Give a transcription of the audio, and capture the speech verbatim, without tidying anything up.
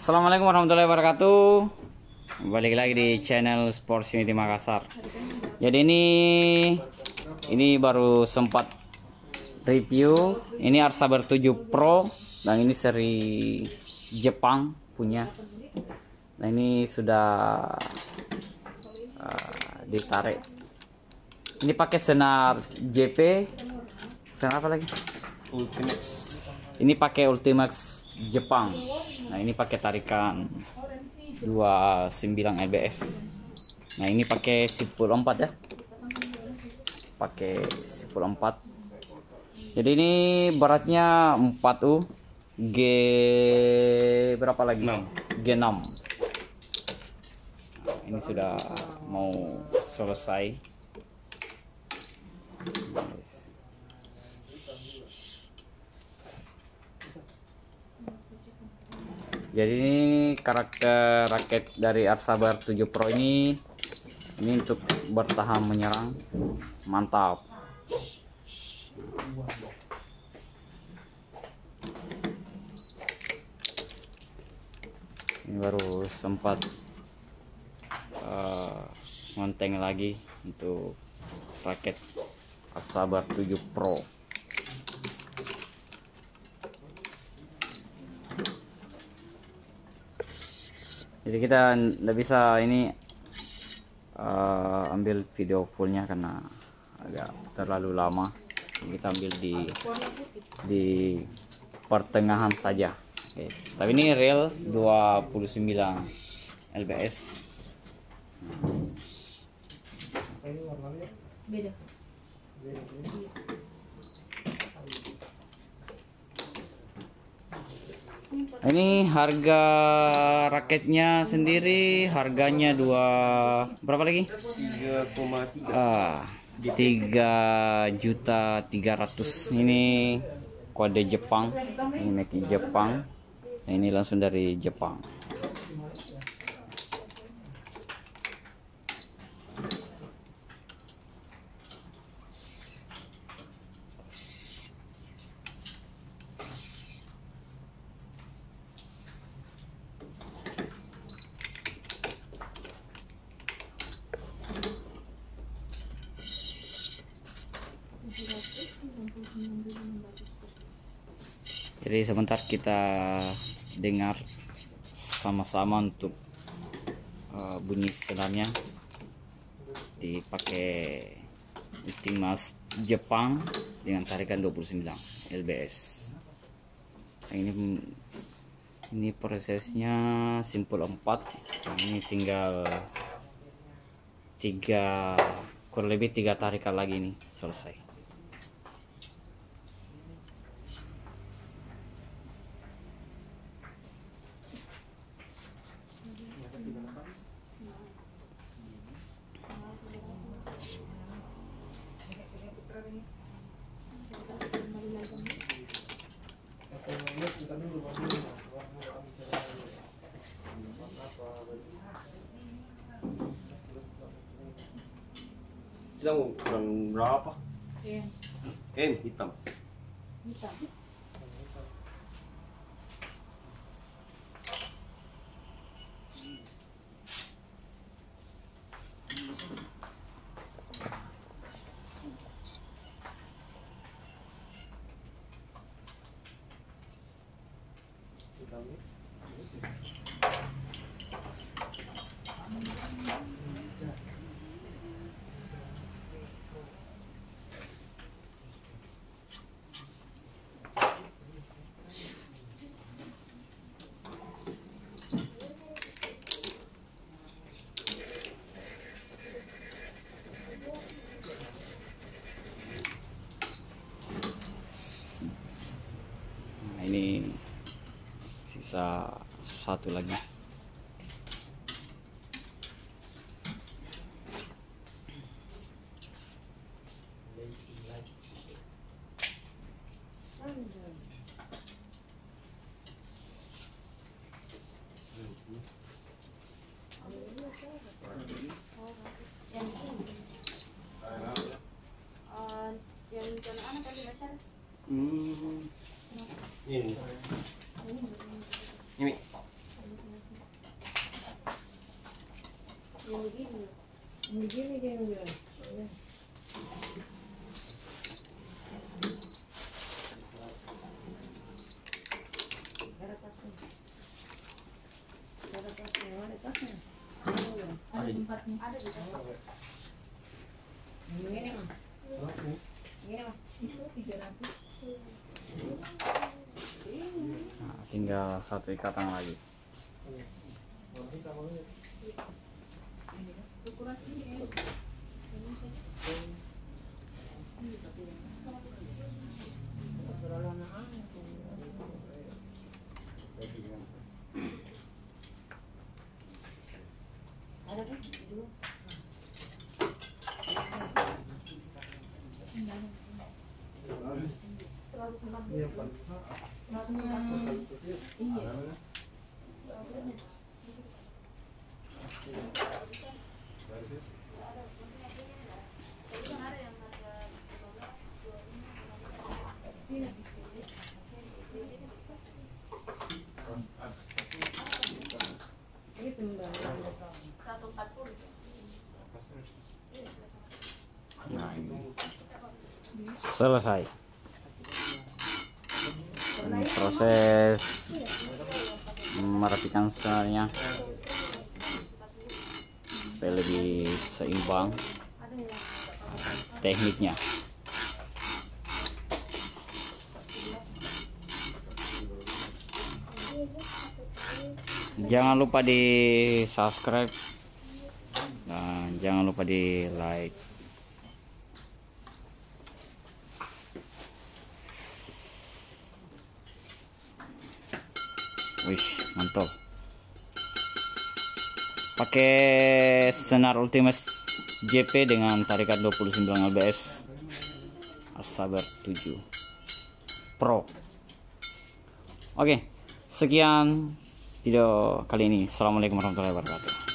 Assalamualaikum warahmatullahi wabarakatuh. Balik lagi di channel Sports Unity Makassar. Jadi ini ini baru sempat review. Ini Arsaber tujuh Pro dan ini seri Jepang punya. Nah ini sudah uh, ditarik. Ini pakai senar J P. Senar apa lagi? Ultimax. Ini pakai Ultimax Jepang. Nah ini pakai tarikan dua puluh sembilan L B S. Nah ini pakai sepuluh empat ya, pakai sepuluh empat. Jadi ini beratnya empat U, G berapa lagi? enam. G enam. Nah, ini sudah mau selesai. Jadi ini karakter raket dari Arsaber tujuh Pro ini ini untuk bertahan menyerang. Mantap. Ini baru sempat uh, ngonteng lagi untuk raket Arsaber tujuh Pro. Jadi kita nggak bisa ini uh, ambil video fullnya karena agak terlalu lama. Kita ambil di di pertengahan saja, guys. Tapi ini real dua puluh sembilan L B S. Beda. Ini harga raketnya sendiri, harganya dua berapa lagi? tiga koma tiga. Ah, tiga juta tiga ratus. Ini kode Jepang, ini make in Jepang. Nah, ini langsung dari Jepang. Jadi sebentar kita dengar sama-sama untuk uh, bunyi senarnya. Dipakai Ultimax Jepang dengan tarikan dua puluh sembilan L B S. Nah, ini ini prosesnya simpul empat. Nah, ini tinggal tiga kurang lebih tiga tarikan lagi nih selesai. Kita mau kurang berapa? Iya. M hitam. Bisa. Ini sisa satu lagi. Yang anak tadi besar. Hmm. Ini. Ini. Yang begini. Begini dia yang bilang. Ada tasnya. Ada tasnya, ada tasnya. Ada tempatnya. Ada di tempat. Begini mah. Begini mah. Itu tiga ratus. Nah, tinggal satu ikatan lagi. Ukuran ini. Ada kan? Dulu. Selalu tempat. Iya. Itu mbak. satu empat puluh. Nah, ini selesai. Ini proses merapikan senarnya supaya lebih seimbang tekniknya. Jangan lupa di subscribe dan jangan lupa di like. Wih, mantap. Pakai senar Ultimax J P dengan tarikan dua puluh sembilan L B S Asaber tujuh Pro. Oke, sekian video kali ini. Assalamualaikum warahmatullahi wabarakatuh.